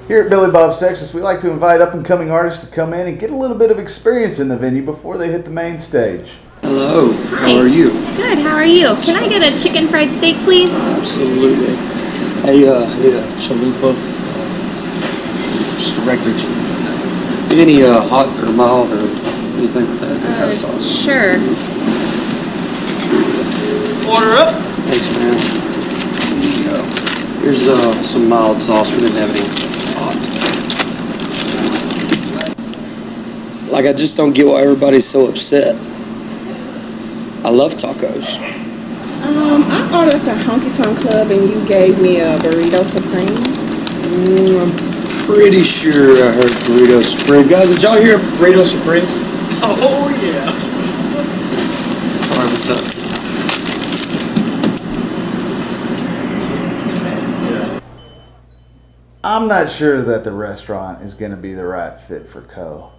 Here at Billy Bob's Texas, we like to invite up-and-coming artists to come in and get a little bit of experience in the venue before they hit the main stage. Hello, Hi. How are you? Good, how are you? Can I get a chicken fried steak, please? Absolutely. Hey, need a chalupa, just a regular chicken. Need any hot or mild or anything with that kind of sauce? Sure. Order up. Thanks, man. Here you go. Here's some mild sauce. We didn't have any hot. Like, I just don't get why everybody's so upset. I love tacos. I ordered the Honky-Tonk Club and you gave me a burrito supreme. I'm pretty sure I heard burrito supreme. Guys, did y'all hear burrito supreme? Oh yeah. All right, what's up? I'm not sure that the restaurant is going to be the right fit for Koe.